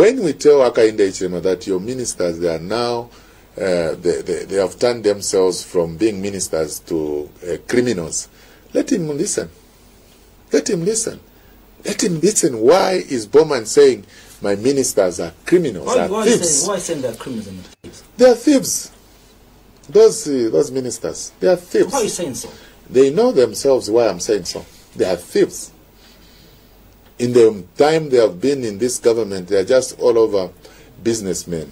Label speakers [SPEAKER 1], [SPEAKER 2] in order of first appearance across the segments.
[SPEAKER 1] When we tell Hakainde Hichilema that your ministers, they are now, they have turned themselves from being ministers to criminals, let him listen. Let him listen. Let him listen. Why is Bowman saying my ministers are criminals,
[SPEAKER 2] why
[SPEAKER 1] thieves?
[SPEAKER 2] Why saying they're criminals and thieves?
[SPEAKER 1] They are thieves. Those ministers, they are thieves.
[SPEAKER 2] Why are you saying so?
[SPEAKER 1] They know themselves why I'm saying so. They are thieves. In the time they have been in this government, they are just all over businessmen,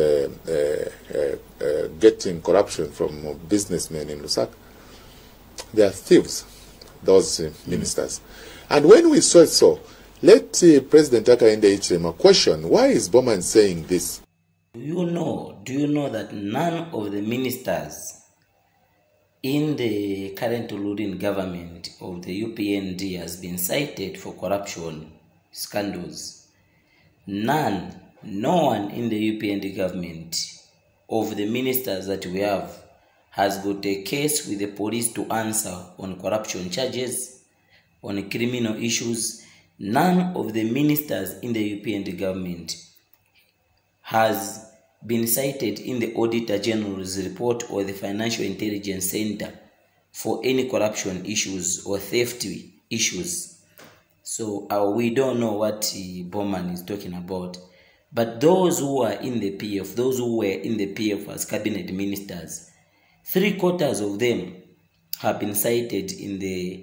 [SPEAKER 1] getting corruption from businessmen in Lusaka. They are thieves, those ministers. And when we saw it so, let President Hakainde Hichilema question, why is Bowman saying this?
[SPEAKER 3] Do you know that none of the ministers in the current ruling government of the UPND has been cited for corruption scandals? None. No one in the UPND government of the ministers that we have has got a case with the police to answer on corruption charges, on criminal issues. None of the ministers in the UPND government has been cited in the Auditor General's report or the Financial Intelligence Center for any corruption issues or theft issues. So we don't know what Bowman is talking about. But those who are in the PF, those who were in the PF as cabinet ministers, 3/4 of them have been cited in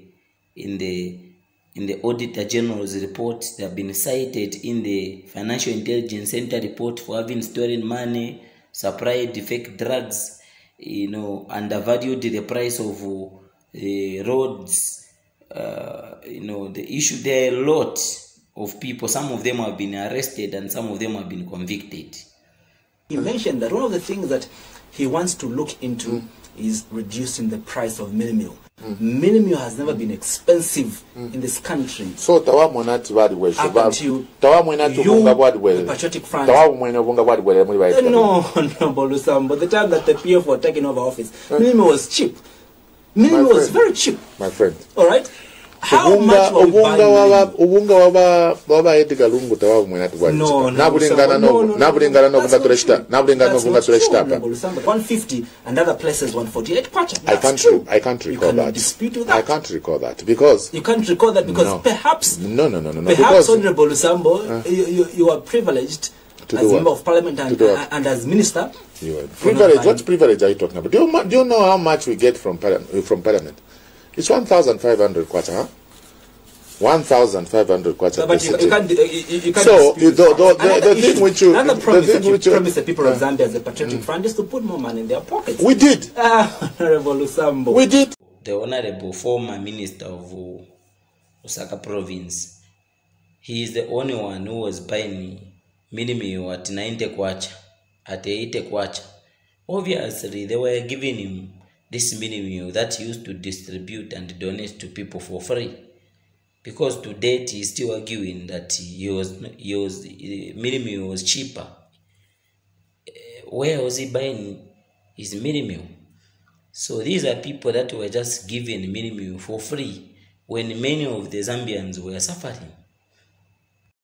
[SPEAKER 3] the Auditor General's report. They have been cited in the Financial Intelligence Center report for having stolen money, supplied fake drugs, undervalued the price of roads. The issue, there are a lot of people. Some of them have been arrested and some of them have been convicted.
[SPEAKER 2] He mentioned that one of the things that he wants to look into is reducing the price of Minimil. Minimil has never been expensive in this country.
[SPEAKER 1] So tawamwenati bali wesho
[SPEAKER 2] Up until you, the Patriotic Front. No, Bolusam. But the time that the PF were taking over office, Minimil was cheap. Minimil was very cheap.
[SPEAKER 1] My friend.
[SPEAKER 2] All right. How much were we buying? No, 150 and other places 148 kwacha.
[SPEAKER 1] I can't recall that.
[SPEAKER 2] Dispute with that.
[SPEAKER 1] I can't recall that because
[SPEAKER 2] you can't recall that because
[SPEAKER 1] no.
[SPEAKER 2] Perhaps
[SPEAKER 1] no.
[SPEAKER 2] Perhaps,
[SPEAKER 1] because,
[SPEAKER 2] Honorable Lusambo, you are privileged as member of parliament and as minister.
[SPEAKER 1] You are privileged. What privilege are you talking about? Do you know how much we get from parliament? It's 1,500 kwacha, huh? 1,500 kwacha.
[SPEAKER 2] But you can't.
[SPEAKER 1] So the thing which you
[SPEAKER 2] promise the people of Zambia as a Patriotic Front is to put more money in their pockets.
[SPEAKER 1] We did.
[SPEAKER 2] Honorable Lusambo.
[SPEAKER 1] We did.
[SPEAKER 3] The honorable former minister of Lusaka province, he is the only one who was buying Minimil at 90 kwacha, at 80 kwacha. Obviously, they were giving him this Minimil that he used to distribute and donate to people for free. Because to date, he is still arguing that Minimil was cheaper. Where was he buying his Minimil? So these are people that were just given Minimil for free when many of the Zambians were suffering.